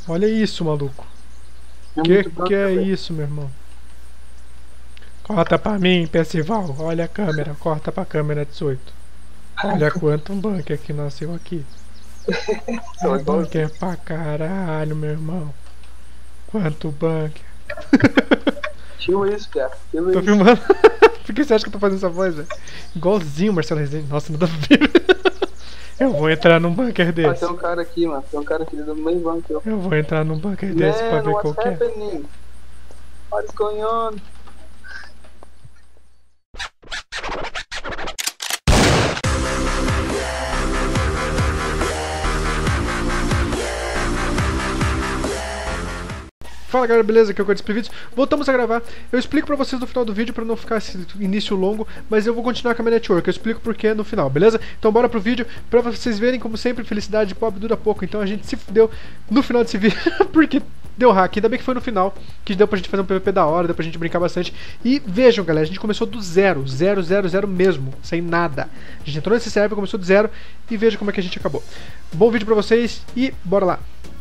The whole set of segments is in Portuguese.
Olha isso, maluco. É Que muito branco, é velho. isso, meu irmão? Corta pra mim, Percival. Olha a câmera. Corta pra câmera 18. Olha quanto um bunker que nasceu aqui. São É bunker igualzinhos. pra caralho, meu irmão. Quanto bunker. Tio isso, cara. Tio Tô isso. filmando. Por que você acha que eu tô fazendo essa voz, velho? Igualzinho o Marcelo Rezende. Nossa, nada a ver. Eu vou entrar num bunker Ah, desse. tem um cara aqui, mano. Tem um cara aqui do meio banco, ó. Eu vou entrar num bunker desse pra Man, ver what's qual que é. happening? What's going on? Fala galera, beleza? Aqui é o Cortes Vídeos. Voltamos a gravar. Eu explico pra vocês no final do vídeo pra não ficar esse início longo, mas eu vou continuar com a minha network. Eu explico porquê no final, beleza? Então bora pro vídeo pra vocês verem, como sempre, felicidade pobre dura pouco. Então a gente se fudeu no final desse vídeo porque deu hack. Ainda bem que foi no final, que deu pra gente fazer um PVP da hora, deu pra gente brincar bastante. E vejam, galera, a gente começou do zero, zero, zero, zero mesmo, sem nada. A gente entrou nesse server, começou do zero e veja como é que a gente acabou. Bom vídeo pra vocês e bora lá.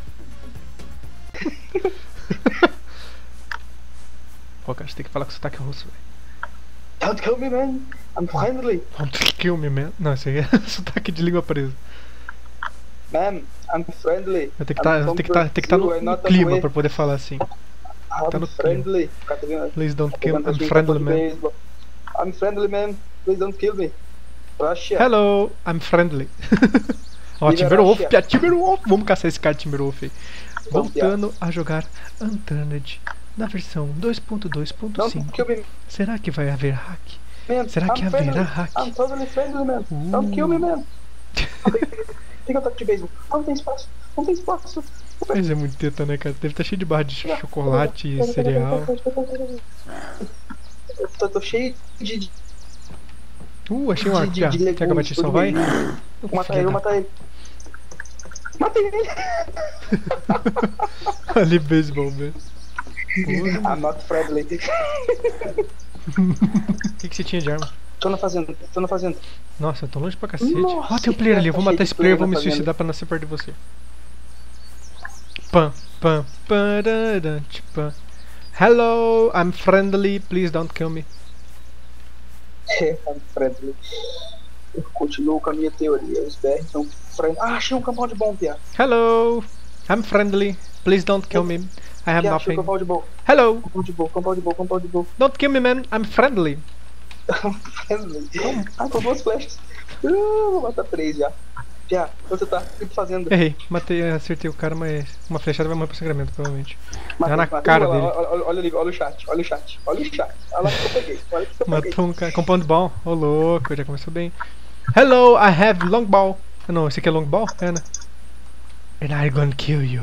Pô, cara, você tem que falar com sotaque russo, velho. Don't kill me, man. I'm friendly. Don't kill me, man. Não, isso aí é sotaque de língua presa. Man, I'm friendly. Eu tenho que estar no clima pra poder falar assim. Tá no I'm friendly. Please don't kill me. I'm friendly, man. I'm friendly, man. Please don't kill me. Russia. Hello, I'm friendly. Ó, Timberwolf, Timberwolf. Vamos caçar esse cara Timberwolf aí. Voltando a jogar Unturned na versão 2.2.5. Será que vai haver hack? Man, Será que haverá hack? I'm totally friendly, man. Don't kill me, man. Tem ataque de beisebol. Não tem espaço. Não tem espaço. Mas é muito teta, né, cara? Deve estar cheio de barra de chocolate e cereal. Eu tô cheio de Achei um arco já. Quer que eu vá te salvar aí? Vou matar ele, vou matar ele. Matei ele! Ali, beisebol, velho. I'm not friendly. O que você tinha de arma? Tô na fazenda, tô na fazenda. Nossa, eu tô longe pra cacete. Nossa, Ó, tem um player ali. Eu vou matar esse player e vou me fazenda. suicidar pra nascer perto de você. Pam, pam, pararam, pam. Hello, I'm friendly. Please don't kill me. I'm friendly. Eu continuo com a minha teoria. Os BR são friendly. Ah, achei um campão de bom, Pia. Hello, I'm friendly. Please don't kill me. I have Pia, achei um nothing. campão de bom. Hello, Campão de bom, campão de bom, campão de bom. don't kill me, man. I'm friendly. Friendly. Ah, com duas flechas. Vou matar 3 já. Pia, onde você tá? O que tá fazendo? Errei, matei, acertei o cara, mas uma flechada vai morrer pro sangramento, provavelmente. Matei, na matei. cara Olha, dele. olha ali, olha o chat, olha o chat, olha o chat. Olha lá que eu peguei, olha o que eu peguei. Matou um cara. Compound ball. Ô, louco, já começou bem. Hello, I have long ball. Não, esse aqui é long ball? É, né? And I'm gonna kill you.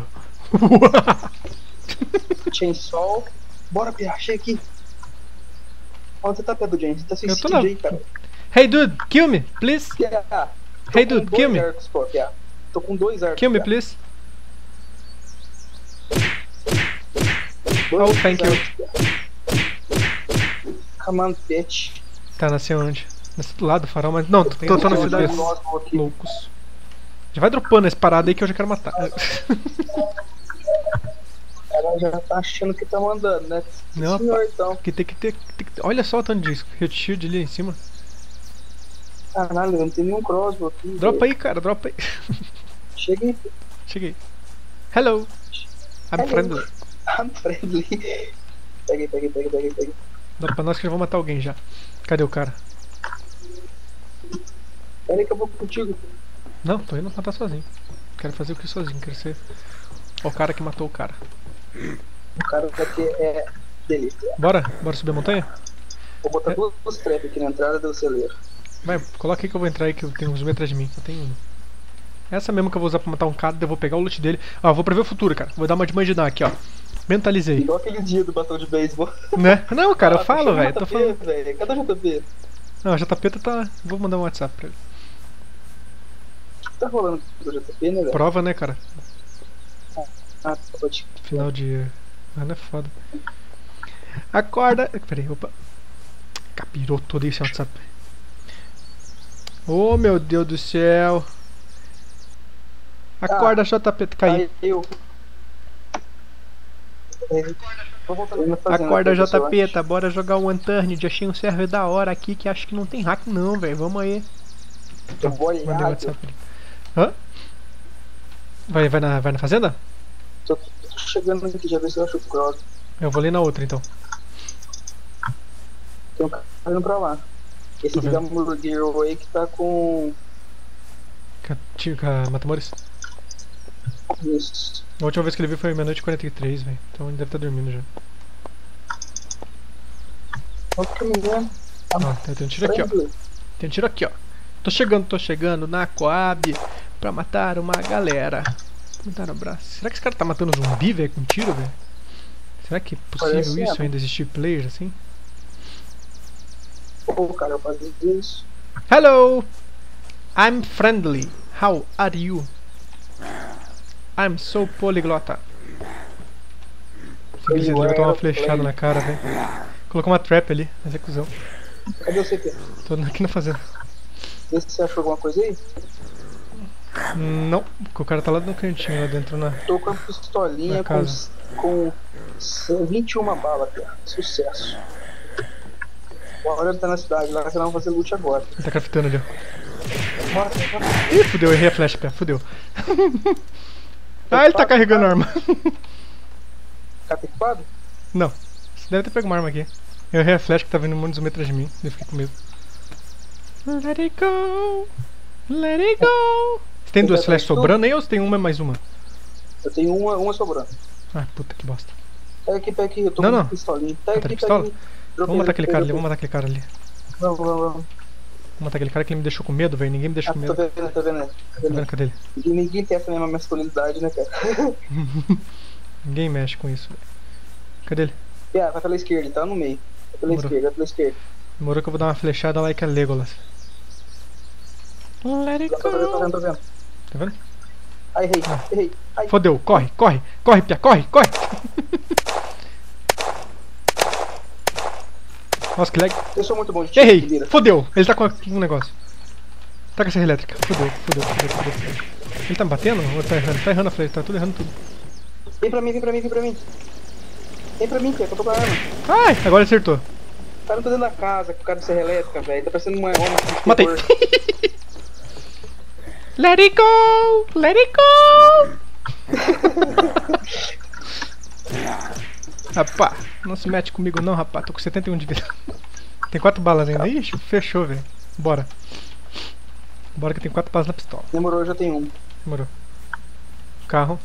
Chainsaw. Bora, Pia, achei aqui. Onde você tá, Pedro James? Você tá sem Eu tô CJ, cara. Hey, dude, kill me, please. Pia, Hey, dude, kill me. Arcos, pô, Pia. Tô com 2 arcos. Kill me, Pia. please. Dois Oh, thank you. arcos, Pia. Come on, bitch. Tá, nasceu onde? Nasceu do lado do farol, mas. Não, tô na um cidade. aqui. Loucos. Já vai dropando essa parada aí que eu já quero matar. Ela já tá achando que tá mandando, né? Não, Senhor, então. que tem que ter. Olha só o tanto de hit shield ali em cima. Caralho, não tem nenhum crossbow aqui. Dropa aí, cara, dropa aí. Chega aí. Cheguei. Hello. I'm Hello. friendly. I'm friendly. Peguei. Dá pra nós que já vou matar alguém já. Cadê o cara? Pera aí que eu vou contigo. Não, tô indo matar sozinho. Quero fazer o que sozinho, quero ser o cara que matou o cara. O cara daqui é delícia. Bora subir a montanha? Vou botar duas trap aqui na entrada do celeiro. Vai, coloca aí que eu vou entrar aí que eu tenho uns atrás de mim. Eu tenho essa mesmo que eu vou usar pra matar um cara, daí eu vou pegar o loot dele. Ó, vou prever o futuro, cara. Vou dar uma de mandinar aqui, ó. Mentalizei. Igual aquele dia do batom de beisebol. Né? Não, cara, eu falo, velho. Tô falando. Véio. Cadê o JP? Não, o JP tá. Vou mandar um WhatsApp pra ele. O que tá rolando com o JP, né, velho? Prova, né, cara? Ah, pode. Final de ano é foda. Acorda. Peraí, opa. Capirou todo esse WhatsApp. Oh, meu Deus do céu. Acorda, JP. Caiu. Vou voltar na fazenda. Acorda, aqui, pessoal. JP, bora jogar o Unturned. Achei um server da hora aqui que acho que não tem hack não, velho. Vamos aí. Eu vou Mandei o olhar. WhatsApp ali. Hã? Vai na fazenda? Tô chegando aqui, já ver se eu acho o Croc. Eu vou ali na outra então. Tem um cara indo pra lá. Esse Tô aqui da vendo. Murgueiro aí que tá com... Com a Matamores? Isso. A última vez que ele viu foi meia-noite e 43, velho. Então ele deve estar dormindo já. Olha que mulher. Ó, tem um tiro aqui, ó. Tem um tiro aqui, ó. Tô chegando na Coab pra matar uma galera. Matar o braço. Será que esse cara tá matando zumbi, velho, com tiro, velho? Será que é possível Parece isso, mesmo. ainda existir players assim? Pô, cara, eu fazia isso. Hello! I'm friendly. How are you? I'm so poliglota. Esse bicho ali botou uma flechada na cara, velho. Colocou uma trap ali, mas é cuzão. Cadê você, Pia? Tô aqui na fazenda. Vê se você achou alguma coisa aí. Não, porque o cara tá lá no cantinho, lá dentro na... Tô com a pistolinha Na casa. com 21 balas, Pia. Sucesso. Agora ele tá na cidade, lá que nós vamos fazer loot agora. Ele tá craftando ali, ó. Bora, bora. Ih, fudeu, errei a flecha, pé, fudeu. Ah, ele tá carregando a arma. Tá equipado? Não, você deve ter pego uma arma aqui. Eu errei a flecha que tá vindo muitos metros de mim, eu fiquei com medo. Let it go, let it go. Você tem duas flechas sobrando aí ou você tem uma e mais uma? Eu tenho uma sobrando. Ah, puta que bosta. Pega aqui, eu tô Não, com não. pistolinha. Ah, tá de pistola? Vamos matar aquele cara ali, ali. vamos matar aquele cara ali. Vamos. Vamos matar aquele cara que ele me deixou com medo, velho. Ninguém me deixou Ah, com tô medo. vendo, tô vendo. Tá vendo? Cadê ele? Ninguém tem essa mesma masculinidade, né, cara? Ninguém mexe com isso, velho. Cadê ele? Vai pela esquerda, tá no meio. Vai pela Demorou. esquerda, vai pela esquerda. Demorou que eu vou dar uma flechada lá e que é Legolas. Let it Tô go. vendo. Tá vendo? Ai, errei. Ai. Fodeu, corre, Pia, corre! Nossa, que lag. Eu sou muito bom de tiro, Errei, vira. fodeu, ele tá com um negócio. Tá com a serra elétrica, fodeu. Ele tá me batendo? Ou ele tá errando? Tá errando a flecha, tá tudo errando tudo. Vem pra mim. Vem pra mim, Pia, que eu tô com a arma. Ai, agora ele acertou. O cara não tá dentro da casa, com o cara de serra elétrica, velho. Tá parecendo uma homem de Matei. terror. Let it go! Rapá, não se mete comigo não, rapá. Tô com 71 de vida. Tem 4 balas ainda. Ixi, fechou, velho. Bora. Bora que tem 4 balas na pistola. Demorou, eu já tenho um. Demorou. Carro.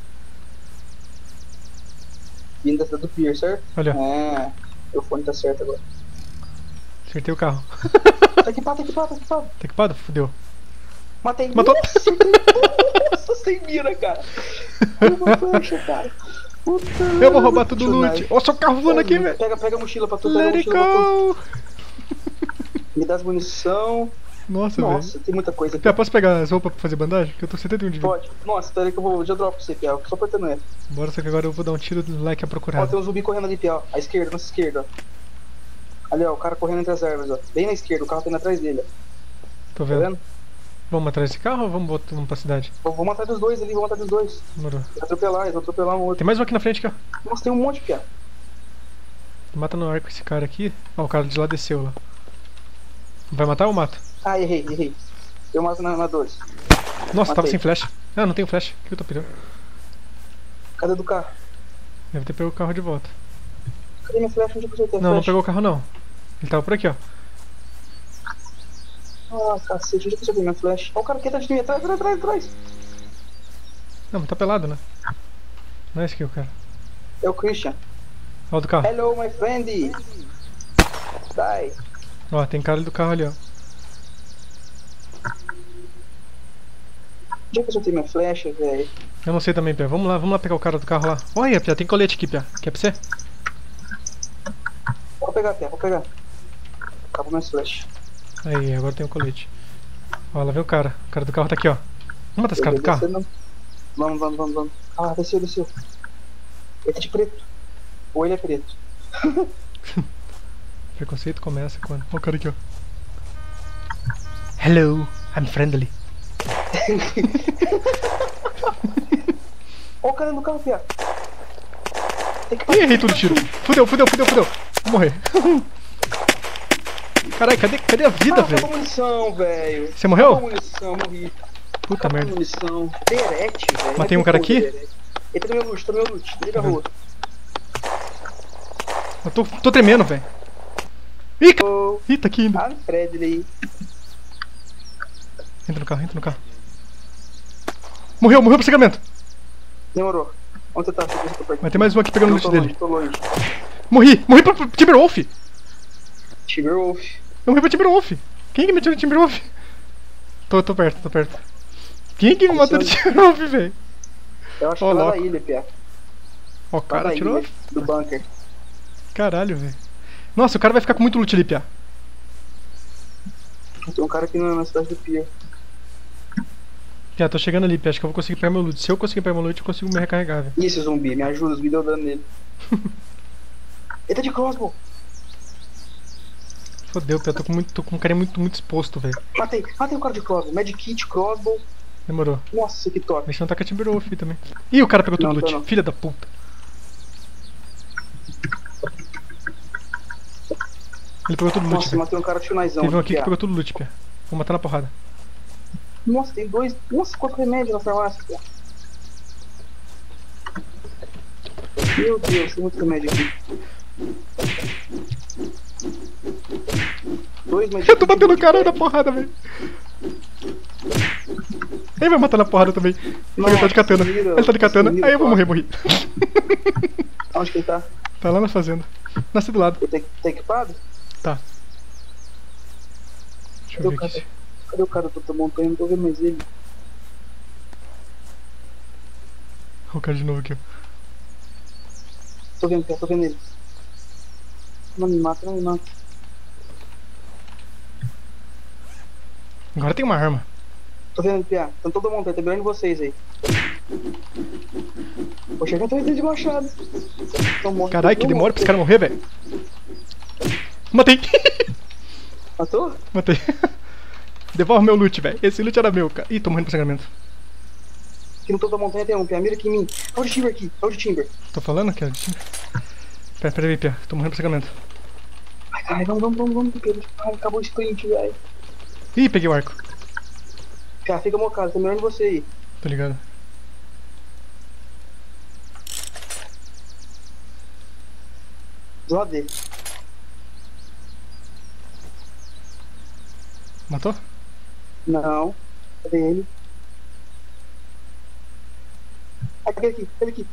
Vindo da cidade do Pier, certo? Olha, O fone tá certo agora. acertei o carro. Tá equipado. Tá equipado? Fudeu. Matei. Matou? Nossa, sem mira, cara. Uma flecha, cara. Puta, Eu vou roubar tudo o loot. nice. Olha o carro voando aqui, velho. Pega a mochila pra tu, pega a Let it mochila pra tu. go! Me dá as munição. Nossa, velho. Nossa, tem muita coisa aqui. Pia, posso pegar as roupas pra fazer bandagem? Que eu tô 71 de vida. Pode. Nossa, pera aí que eu vou. Já dropo pra você, Piau. Só apertando F. Bora, só que agora eu vou dar um tiro do like a Ó, procurada. tem um zumbi correndo ali, Piau. À esquerda, nossa esquerda, ó. Ali, ó, o cara correndo entre as árvores, ó. Bem na esquerda, o carro tá indo atrás dele, ó. Tô Tá vendo. vendo? Vamos atrás desse carro ou vamos pra cidade? Vamos matar dos dois ali, vamos matar dos dois. Demorou. Eles vão atropelar um outro. Tem mais um aqui na frente, aqui, ó. Nossa, tem um monte, Piau. Mata no arco esse cara aqui. Ó, o cara de lá desceu lá. Vai matar ou mata? Ah, errei. Eu mato na 12. Nossa, tava Matei. sem flash. Ah, não tenho flash. O que eu tô perdendo? Cadê do carro? Deve ter pego o carro de volta. Cadê minha flecha? Onde eu consertei a Não, não flecha? pegou o carro não. Ele tava por aqui, ó. Ah, cacete, onde eu consertei minha flecha? Ó, o cara aqui atrás de mim, atrás. Não, mas tá pelado, né? Não é esse aqui o cara. É o Christian. Ó, o do carro. Hello, my friend. Die. Ó, tem cara do carro ali, ó. Onde eu consertei minha flecha, velho? Eu não sei também, Pia. Vamos lá pegar o cara do carro lá. Olha, Pia, tem colete aqui, Pia. Quer pra você? Vou pegar, Pia, vou pegar. Acabou minhas flechas. Aí, agora tem o colete. Ó, lá vem o cara. O cara do carro tá aqui, ó. Vamos matar esse cara do carro? Descendo. Vamos. Ah, desceu. Ele tá de preto. Ou ele é preto. Preconceito começa quando... Ó o cara aqui, ó. Hello, I'm friendly. Ó o cara no carro, Pia. Ih, errei todo o tiro. Fudeu. Vou morrer. Caralho, cadê a vida, velho? Acabou a munição, velho. Você morreu? Acabou a munição, morri. Puta Acabou a merda. munição. Derete, velho. Matei um cara aqui? Ele tá no meu loot. Liga a rua. Eu tô tremendo, velho. Ih, Oh, Ih, tá aqui ainda. ah, Fred ali. Entra no carro. Morreu pro sacramento. Demorou. Onde você tá? Deixa eu ver se eu tô perto. Mas tem mais um aqui pegando o Não, loot tô dele. longe. Morri pro Timberwolf. Timberwolf. Eu morri pro Timberwolf. Quem que me tirou do Timberwolf? Tô perto. Quem que me matou do Timberwolf, velho? Eu acho Ó, que lá louco. da ilha, Pia. Ó, o Lá cara da tirou. ilha, do bunker. Caralho, velho. Nossa, o cara vai ficar com muito loot ali, Pia. Tem um cara aqui na cidade do Pia. Pia, tô chegando ali, Pia. Acho que eu vou conseguir pegar meu loot. Se eu conseguir pegar meu loot, eu consigo me recarregar, velho. Ih, esse zumbi, me ajuda, os me deu dano nele. Ele tá de crossbow. Fodeu, Pia. Tô com um cara muito exposto, velho. Matei o cara de crossbow. Medkit, crossbow. Demorou. Nossa, que top. Mas não tá com a Timberwolf aí também. Ih, o cara pegou todo o Não, loot. tá não. Filha da puta. Ele pegou todo o loot, Nossa, velho. matei um cara de finalizão. Teve um aqui que Pia. pegou todo o loot, Pia. Vou matar na porrada. Nossa, tem dois. Nossa, quanto remédio na farmácia, Pia. Meu Deus, tem muito remédio aqui. Dois medkits. Eu tô batendo o cara na porrada, velho. Ele vai matar na porrada também. Ele tá de katana. Ele tá de katana. Aí eu vou morrer. Onde que ele tá? Tá lá na fazenda. Nasce do lado. Ele tá equipado? Tá. Deixa eu ver aqui. Cadê o cara da outra montanha? Não tô vendo mais ele. Olha o cara de novo aqui, ó. Tô vendo ele. Não me mata. Agora tem uma arma. Tô vendo ele, Pia. Estão todo mundo, tá mirando vocês aí. Poxa, eu tô indo de machado. Caralho, que demora pra esse cara morrer, velho. Matei. Matou? Matei. Devolve meu loot, velho. Esse loot era meu, cara. Ih, tô morrendo pro sangramento. Aqui no topo da montanha tem um, Pia. Mira aqui em mim. Olha o Timber aqui. Olha o Timber. Tô falando que é de time. Pera aí, Pia. Tô morrendo pro sangramento. Ai, caralho, vamos, Pedro. Ai, acabou o sprint, velho. Ih, peguei o arco. Pia, fica mocado. Tô mirando você aí. Tô ligado. Do lado dele. Matou? Não. Cadê ele? Ai, aquele aqui.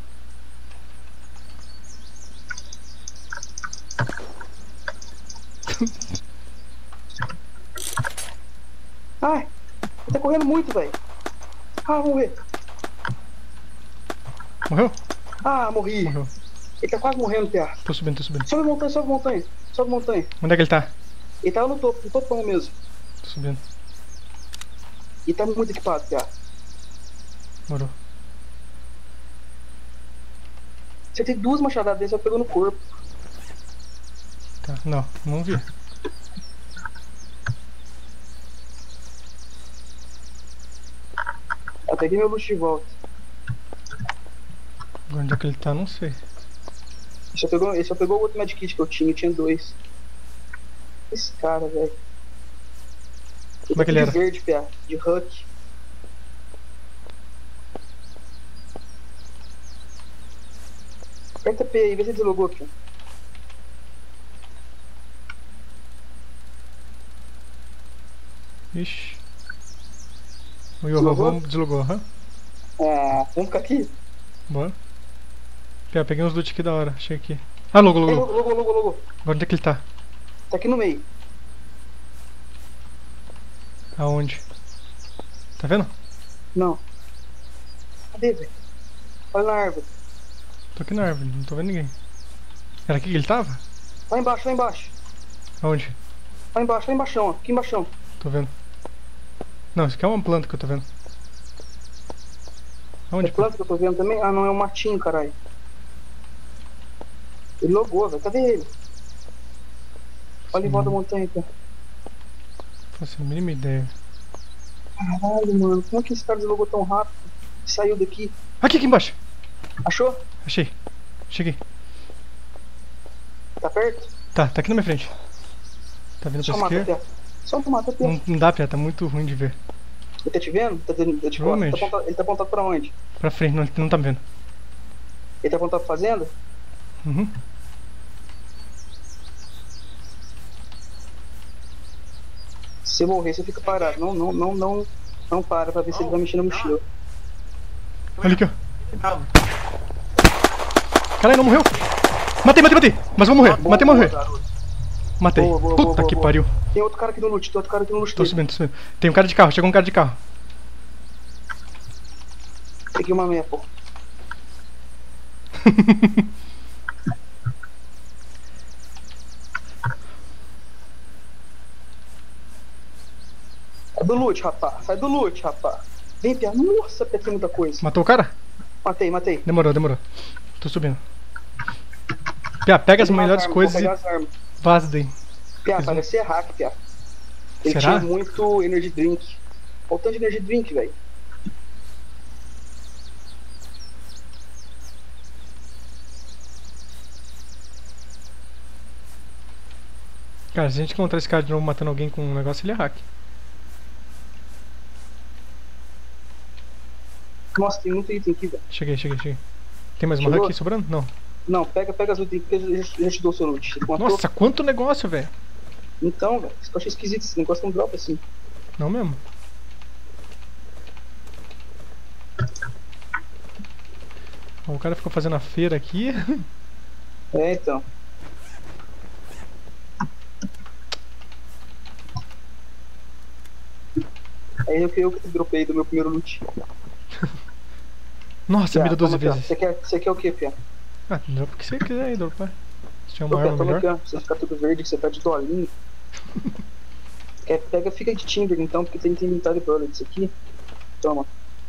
Ai, ele tá correndo muito, velho. Ah, vou morrer. Morreu? Ah, morri. Morreu. Ele tá quase morrendo, Pia. Tô subindo. Sobe a montanha. Onde é que ele tá? Ele tava no topão mesmo. Tô subindo. E tá muito equipado, Pia. Morou. Você tem duas machadadas dele, só pegou no corpo. Tá. Não vi. Eu peguei meu luxo de volta. Agora onde é que ele tá? Não sei. Ele só pegou o outro medkit que eu tinha dois. Esse cara, velho. Como é que ele era? De verde, Pia. De Huck. Aperta P aí, vê se deslogou aqui. Ixi. O Yoho deslogou, aham. Ah, vamos ficar aqui? Bora. Pia, peguei uns loot aqui da hora. Achei aqui. Ah, logo. Logo. Agora onde é que ele tá? Tá aqui no meio. Aonde? Tá vendo? Não. Cadê, velho? Olha na árvore. Tô aqui na árvore, não tô vendo ninguém. Era aqui que ele tava? Lá embaixo. Aonde? Lá embaixo, ó. Aqui embaixo. Tô vendo. Não, isso aqui é uma planta que eu tô vendo. Aonde? É planta que eu tô vendo também? Ah, não, é um matinho, caralho. Ele logou, velho. Cadê ele? Olha em volta da montanha, cara. Faço a mínima ideia. Caralho, mano. Como é que esse cara deslogou tão rápido? Saiu daqui. Aqui embaixo! Achou? Achei. Cheguei. Tá perto? Tá aqui na minha frente. Tá vindo pra Só mata, esquerda. Pia. Só mata, Pia. Não dá, Pia, tá muito ruim de ver. Ele tá te vendo? Tá te costas? Provavelmente. Ele tá apontado pra onde? Pra frente, não tá me vendo. Ele tá apontado pra fazenda? Uhum. Se você morrer, você fica parado. Não para pra ver se ele vai mexer na mochila. Olha aqui, ó. Caralho, não morreu. Matei. Mas vou morrer. Matei, morrer. Garoto. Matei. Boa, Puta que pariu. Tem outro cara aqui no loot, Tô subindo. Tem um cara de carro, chegou um cara de carro. Peguei uma meia, pô. Sai do loot, rapaz. Sai do loot, rapaz. Vem, Pia. Nossa, Pia, tem muita coisa. Matou o cara? Matei. Demorou. Tô subindo. Pia, pega as melhores coisas e vaza daí. Pia, parece ser hack, Pia. Ele Será? tinha muito energy drink. Faltando de energy drink, velho. Cara, se a gente encontrar esse cara de novo matando alguém com um negócio, ele é hack. Nossa, tem muito item aqui, velho. Cheguei. Tem mais uma Chegou? aqui sobrando? Não. Não, pega as itens que eu já te dou o seu loot. Você matou? Nossa, quanto negócio, velho. Então, velho. Isso que eu achei esquisito. Esse negócio não dropa assim. Não mesmo. Ó, o cara ficou fazendo a feira aqui. É, então. Aí eu que dropei do meu primeiro loot. Nossa, Pia, mira 12 toma, Pia. vezes. Você quer o que, Pia? Ah, dropa o que você quiser aí, dropar. Se tiver Ô, uma Pia, arma toma melhor. aqui, ó. Você fica tudo verde, que você tá de dolinho. Pega, fica de Timber então, porque tem inventário bullets aqui. Toma.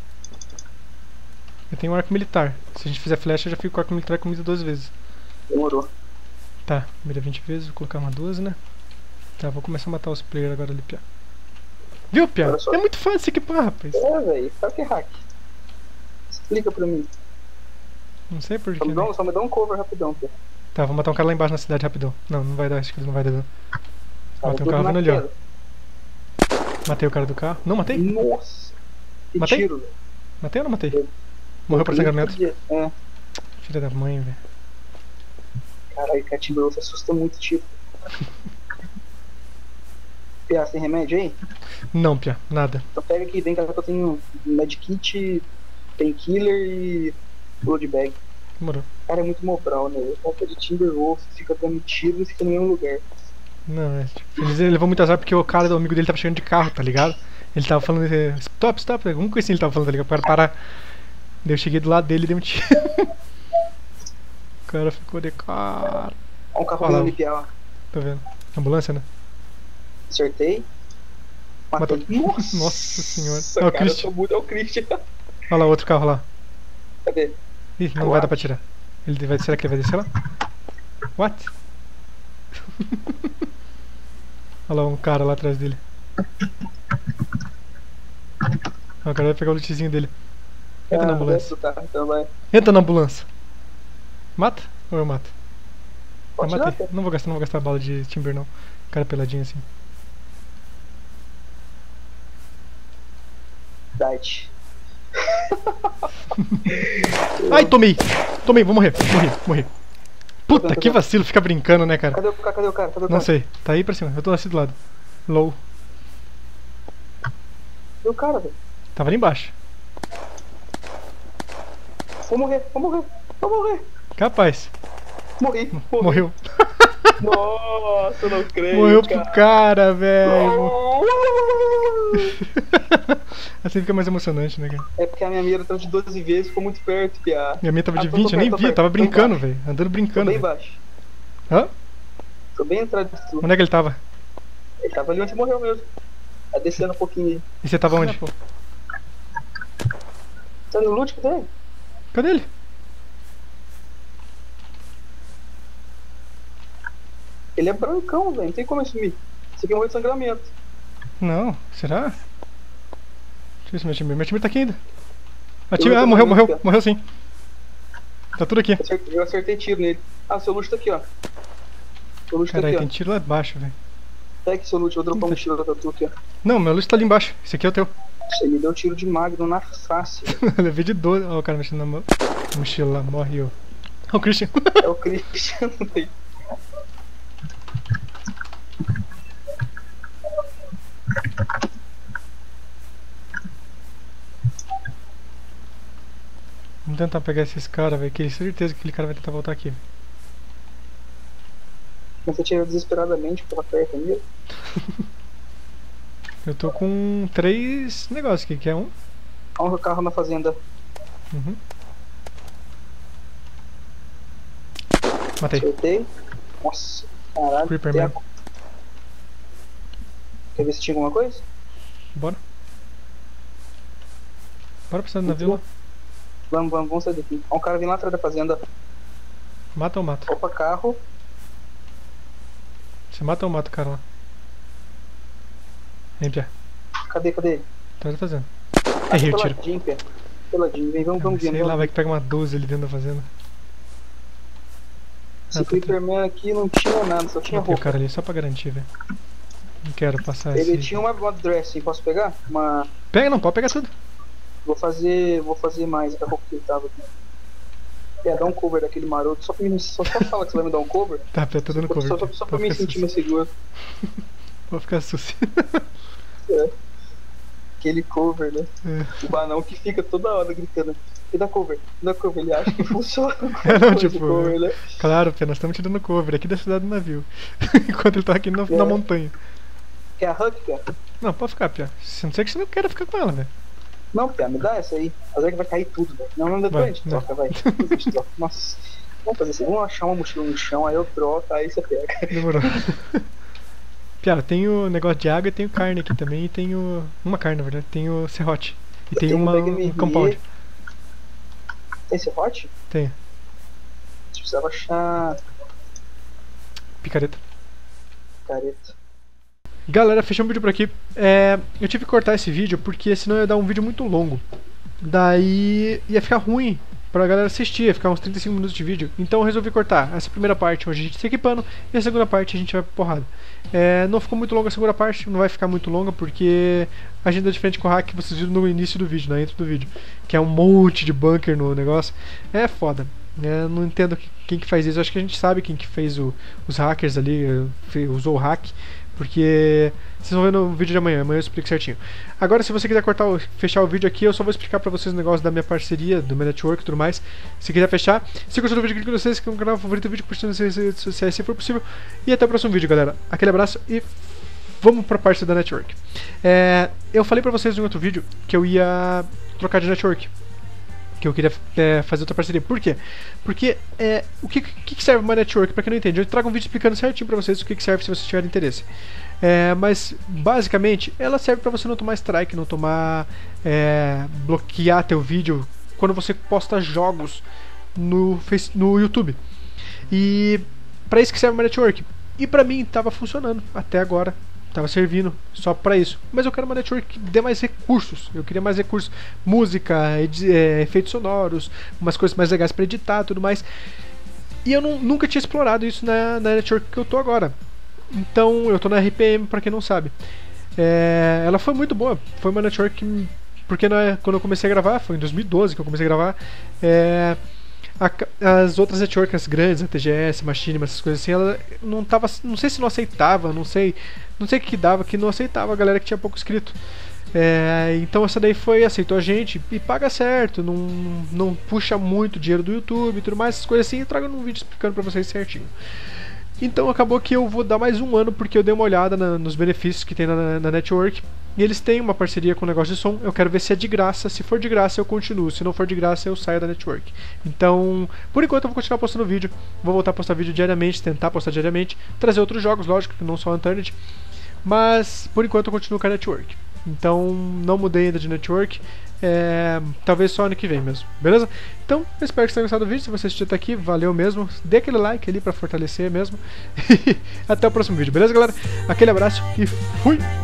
Eu tenho um arco militar. Se a gente fizer flecha, eu já fico com o arco militar com mira 12 vezes. Demorou. Tá, mira 20 vezes, vou colocar uma 12, né? Tá, vou começar a matar os players agora ali, Pia. Viu, Pia? Olha só. É muito fácil se equipar, rapaz. É, velho. Claro que é hack. Explica pra mim. Não sei porquê. Né? Só me dá um cover rapidão, Pia. Tá, vou matar um cara lá embaixo na cidade rapidão. Não vai dar, acho que ele não vai dar. Ó, Cara, tem um tudo carro na vindo ali, ó. queda. Matei o cara do carro. Não, matei? Nossa. Que Matei? tiro, velho. Matei ou não matei? Morreu por sangramento. É. Filha da mãe, velho. Caralho, Cat Timberwolf assusta muito, tiro. Pia, tem remédio aí? Não, Pia, nada. Então pega aqui, vem cá que eu tenho medkit, painkiller e blood bag. Demorou. Cara, é muito mobral, né? O cara de Timberwolf fica dando tiro e fica no mesmo lugar. Não, é tipo, ele levou muito azar porque o cara do amigo dele tava chegando de carro, tá ligado? Ele tava falando, stop, alguma coisa assim ele tava falando, tá ligado? Para parar. Daí eu cheguei do lado dele e dei um tiro. O cara ficou de cara. Olha um carro Olha lá. vindo ali, Pia, ó. Tá vendo? Ambulância, né? Acertei. Matou. Matei. Nossa, Nossa senhora. Nossa, É o cara, Christian. eu sou muito, é o Christian. Olha lá, outro carro lá. Cadê? Ih, não vai dar pra tirar. Será que ele vai descer lá? What? Olha lá um cara lá atrás dele. Ah, o cara vai pegar o lootzinho dele. Entra na ambulância. Tá, então vai. Entra na ambulância. Mata? Ou eu mato? Eu Pode matei. tirar, Pia. Não vou gastar bala de timber não. Cara peladinho assim. Dight. Ai, tomei! Tomei, vou morrer. Morri. Puta, que vacilo ficar brincando, né, cara? Cadê o cara? Cadê o cara? Não sei. Tá aí pra cima. Eu tô assim do lado. Low. Cadê o cara, velho? Tava ali embaixo. Vou morrer. Capaz. Morri. Morreu. Nossa, eu não creio. Morreu pro cara, velho. Não. Assim fica mais emocionante, né, cara? É porque a minha mira tava de 12 vezes, ficou muito perto, Pia. Minha minha tava de tô 20, eu nem perto, tô vi, perto, tava tô brincando, embaixo. velho. Andando Tô brincando, bem velho. embaixo. Hã? Tô bem atrás de tu. Onde é que ele tava? Ele tava ali onde morreu mesmo. Tá descendo um pouquinho aí. E você tava onde? Tá no loot que tem? Cadê ele? Ele é brancão, velho. Não tem como assumir. Isso aqui é um de sangramento. Não, será? Deixa eu ver se meu time. Meu time tá aqui ainda. Eu Morreu tô sim. Tá tudo aqui. Eu acertei tiro nele. Ah, seu loot tá aqui, ó. Seu loot tá Caralho, aqui, tem tiro lá embaixo, velho. Pega seu loot, eu vou dropar uma mochila da tua aqui, ó. Não, meu loot tá ali embaixo. Esse aqui é o teu. Você me deu tiro de magno na face. Eu levei de 12. Ó, o cara mexendo na mochila lá, morre eu. Ó, o Christian. É o Christian, velho. Vamos tentar pegar esses caras, velho. Que certeza que aquele cara vai tentar voltar aqui. Mas você tira desesperadamente pela perto mesmo. Eu tô com 3 negócios aqui, que é um. Olha o carro na fazenda. Uhum. Matei. Acertei. Nossa, caralho. Creeper tem Man. Quer ver se tinha alguma coisa? Bora. Bora precisar do navio lá. Vamos sair daqui. Ó, um cara vindo lá atrás da fazenda. Mata ou mata? Opa, carro. Você mata ou mata o cara lá? Vem, Pia. Cadê ele? Tá fazendo. Errei o tiro. Peladinho, Pé. Peladinho, vem, vamos Sei ver. lá, vai que pega uma 12 ali dentro da fazenda. Esse Creeperman aqui não tinha nada, só tinha Matei o roupa. cara ali só pra garantir, velho. Não quero passar Ele esse. tinha uma dressing, posso pegar? Uma. Pega, não, pode pegar tudo. Vou fazer mais da roupa que ele tava aqui. É, dá um cover daquele maroto. Só fala que você vai me dar um cover. Tá, Pia, tô dando cover. Só pra me sentir mais seguro. Vou ficar sucio. É. Aquele cover, né? É. O banão que fica toda hora gritando. Me dá cover, ele acha que funciona. Não, tipo, cover, né? claro, Pia, nós estamos te dando cover aqui da cidade do navio. Enquanto ele tá aqui na montanha. Quer a Huck, Pia? Não, pode ficar, Pia. Se não sei que você não queira ficar com ela, velho. Não, Pia, me dá essa aí. Mas é que vai cair tudo, velho. Não, depois Vai, a gente troca, vai. Depois a gente troca. Nossa. Vamos fazer assim, vamos achar uma mochila no chão, aí eu troco, aí você pega. Demorou. Pia, eu tenho negócio de água e tenho carne aqui também. E tenho. Uma carne, na verdade. Tenho serrote. E tenho um compound. Tem serrote? Tenho. Você precisava achar. Picareta. Careta. Galera, fechamos o vídeo por aqui. Eu tive que cortar esse vídeo porque senão ia dar um vídeo muito longo. Daí ia ficar ruim pra galera assistir, ia ficar uns 35 minutos de vídeo. Então eu resolvi cortar essa primeira parte hoje a gente se equipando e a segunda parte a gente vai pra porrada. Não ficou muito longa a segunda parte, não vai ficar muito longa porque a agenda é diferente com o hack que vocês viram no início do vídeo, na intro do vídeo. Que é um monte de bunker no negócio. É foda. Não entendo quem que faz isso. Acho que a gente sabe quem que fez os hackers ali, usou o hack. Porque vocês vão ver no vídeo de amanhã eu explico certinho. Agora, se você quiser fechar o vídeo aqui, eu só vou explicar pra vocês o negócio da minha parceria, do meu network e tudo mais. Se quiser fechar, se gostou do vídeo, clique no vocês, que é um canal favorito do vídeo, curtindo nas redes sociais se for possível. E até o próximo vídeo, galera. Aquele abraço e vamos pra parte da network. Eu falei pra vocês em outro vídeo que eu ia trocar de network. Que eu queria fazer outra parceria. Por quê? Porque o que serve uma network? Pra quem não entende, eu trago um vídeo explicando certinho pra vocês o que serve se vocês tiverem interesse. Mas basicamente ela serve pra você não tomar strike, não tomar bloquear teu vídeo quando você posta jogos no YouTube. E pra isso que serve uma network. E pra mim tava funcionando até agora. Tava servindo só pra isso. Mas eu quero uma network que dê mais recursos. Eu queria mais recursos. Música, efeitos sonoros, umas coisas mais legais pra editar e tudo mais. E eu nunca tinha explorado isso na network que eu tô agora. Então eu tô na RPM, pra quem não sabe. Ela foi muito boa. Foi uma network que, porque quando eu comecei a gravar, foi em 2012 que eu comecei a gravar. As outras networks grandes, a TGS, Machinima, essas coisas assim, ela não tava, não sei se não aceitava, não sei o que dava, que não aceitava a galera que tinha pouco inscrito. Então essa daí aceitou a gente e paga certo, não puxa muito dinheiro do YouTube e tudo mais, essas coisas assim, eu trago num vídeo explicando pra vocês certinho. Então acabou que eu vou dar mais um ano porque eu dei uma olhada nos benefícios que tem na network. E eles têm uma parceria com o negócio de som. Eu quero ver se é de graça. Se for de graça eu continuo. Se não for de graça eu saio da network. Então, por enquanto eu vou continuar postando vídeo. Vou voltar a postar vídeo diariamente, tentar postar diariamente. Trazer outros jogos, lógico, que não só Unturned. Mas por enquanto eu continuo com a network. Então não mudei ainda de network. Talvez só ano que vem mesmo, beleza? Então, eu espero que vocês tenham gostado do vídeo. Se você assistiu até aqui, valeu mesmo. Dê aquele like ali pra fortalecer mesmo. Até o próximo vídeo, beleza, galera? Aquele abraço e fui!